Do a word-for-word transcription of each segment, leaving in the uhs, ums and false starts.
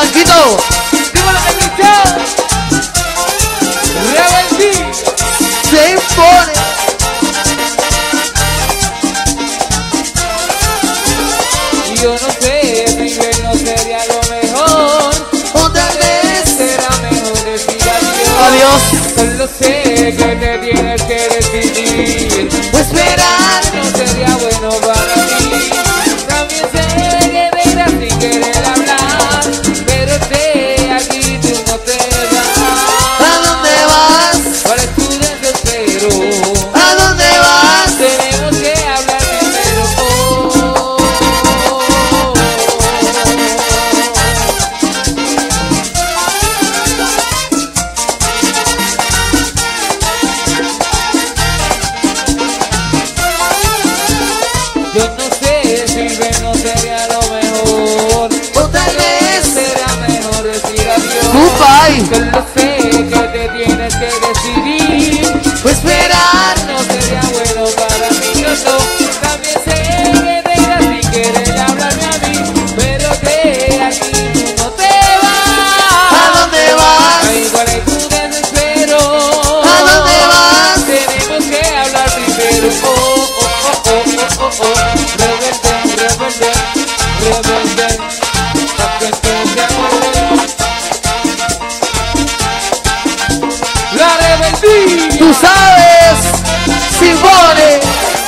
Blanquito. Dímelo, Negrito. Rebeldía. Se impone. Yo no sé, vivir no sería lo mejor. O tal vez Será mejor decir adiós. adiós. Solo sé que te tienes que decidir. O esperar. No sería bueno para mí. También sé que te irás sin querer hablar. Pero sé aquí tú no te vas. ¿A dónde vas? ¿Cuál es tu desespero? ¿A dónde vas? Tenemos que hablar primero. Oh, yo no sé si ven no sería lo mejor. O tal vez Será mejor decir adiós. goodbye. Solo sé que te tienes que decidir. O esperar. No sería bueno para mí, yo no. También sé que te irás sin querer hablarme a mí. Pero de aquí tú no te vas. ¿A dónde vas? Ay, cuál es tu desespero. ¿A dónde vas? Tenemos que hablar primero. Oh, oh, oh, oh, oh, oh, oh. Rebelde, rebelde, rebelde. Pa' que te acuerdes. La rebeldía. Tú sabes. Simone.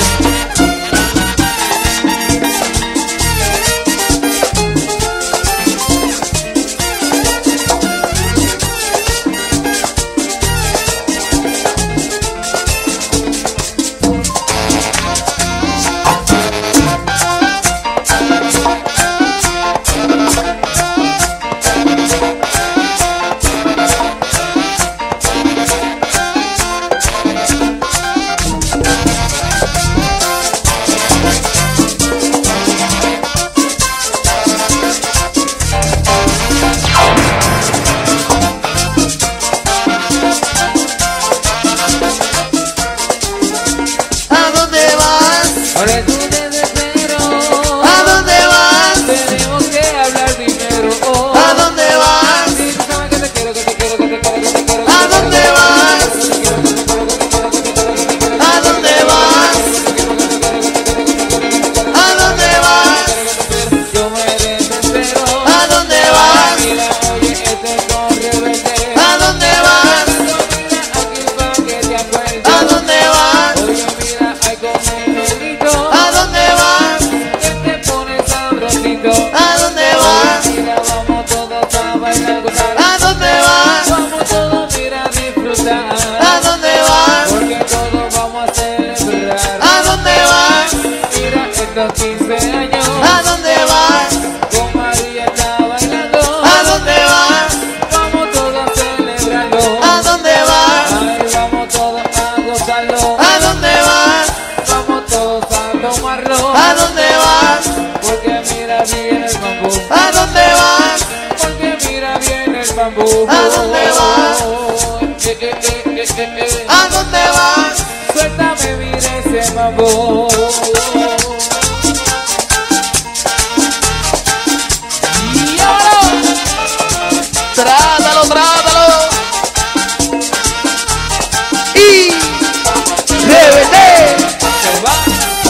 ¿A dónde vas? ¿Cuál es tu desespero? ¿A dónde vas? Tenemos que hablar primero. Oh, ¿A dónde vas? sí, tú sabes que te quiero, que te quiero, que te quiero, que te quiero. ¿A dónde vas? ¿A dónde vas? ¿A dónde vas? Yo me desespero. ¿A dónde vas? Mira, oye, este es con rebelde. ¿A dónde vas? Mira, aquí para que te acuerdes. ¿A dónde vas? Oye, mira, hay con el negrito. ¿A dónde vas? Que te pones sabrosito. ¿A dónde vas? Mira, vamos todos a bailar, gozar. ¿A dónde vas? Vamos todos, mira, a disfrutar. ¿A dónde vas? Porque todos vamos a celebrar. ¿A dónde vas? Mira, estos quince años. ¿A dónde vas? Con María está bailando. ¿A dónde vas? Vamos todos a celebrarlo. ¿A dónde vas? Ay, vamos todos a gozarlo. ¿A dónde vas? Vamos todos a tomarlo. ¿A dónde vas? Porque mira, viene el bambú. ¿A dónde vas? Porque mira, viene el bambú. ¿A dónde vas? Eh, eh, eh, eh, eh, eh. ¿A dónde vas? Suéltame, mira ese bambú. Y ahora, Trátalo, trátalo. Y rebelde. se va.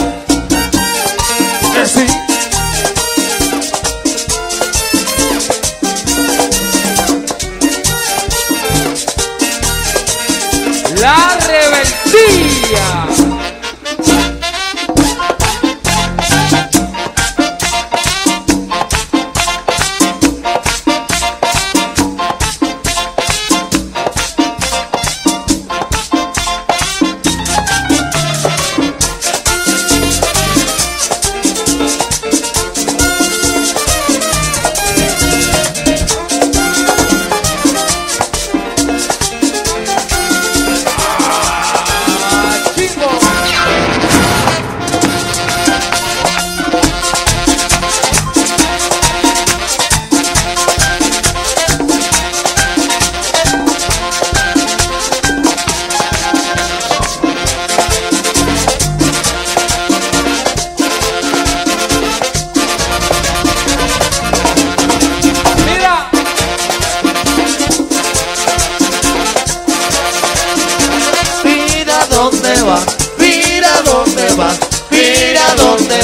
Sí. La rebeldía.